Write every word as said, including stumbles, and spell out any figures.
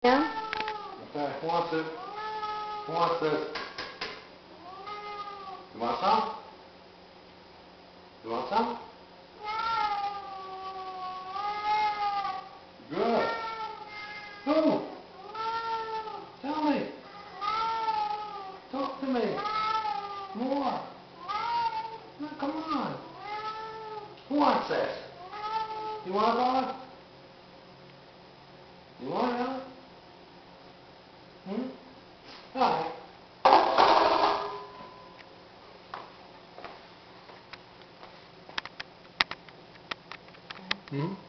Yeah? Okay, who wants it? Who wants this? You want some? You want some? Good. Who? Tell me. Talk to me. More. No, come on. Who wants this? You want it, Donna? You want it, Ellen? Hmm? All right. Hmm?